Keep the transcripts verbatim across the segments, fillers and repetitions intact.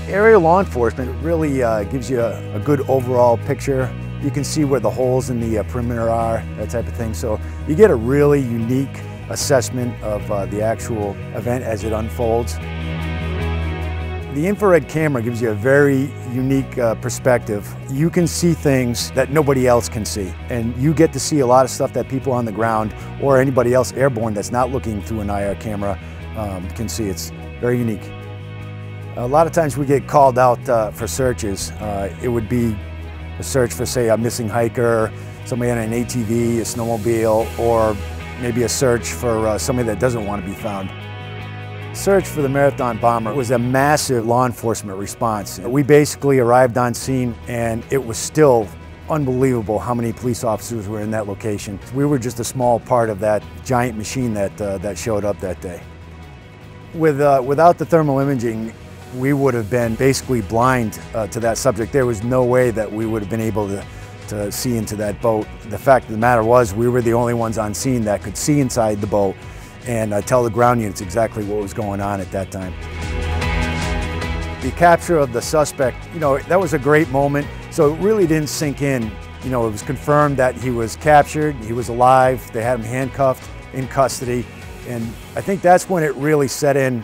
Aerial law enforcement really uh, gives you a, a good overall picture. You can see where the holes in the uh, perimeter are, that type of thing. So you get a really unique assessment of uh, the actual event as it unfolds. The infrared camera gives you a very unique uh, perspective. You can see things that nobody else can see, and you get to see a lot of stuff that people on the ground or anybody else airborne that's not looking through an I R camera um, can see. It's very unique. A lot of times we get called out uh, for searches. Uh, it would be a search for, say, a missing hiker, somebody on an A T V, a snowmobile, or maybe a search for uh, somebody that doesn't want to be found. Search for the Marathon bomber was a massive law enforcement response. We basically arrived on scene, and it was still unbelievable how many police officers were in that location. We were just a small part of that giant machine that, uh, that showed up that day. With, uh, without the thermal imaging, we would have been basically blind uh, to that subject. There was no way that we would have been able to, to see into that boat. The fact of the matter was, we were the only ones on scene that could see inside the boat and uh, tell the ground units exactly what was going on at that time. The capture of the suspect, you know, that was a great moment. So it really didn't sink in. You know, it was confirmed that he was captured, he was alive, they had him handcuffed, in custody, and I think that's when it really set in.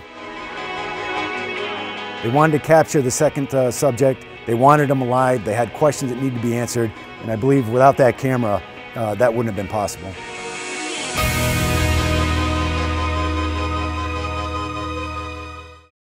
They wanted to capture the second uh, subject. They wanted him alive. They had questions that needed to be answered. And I believe without that camera, uh, that wouldn't have been possible.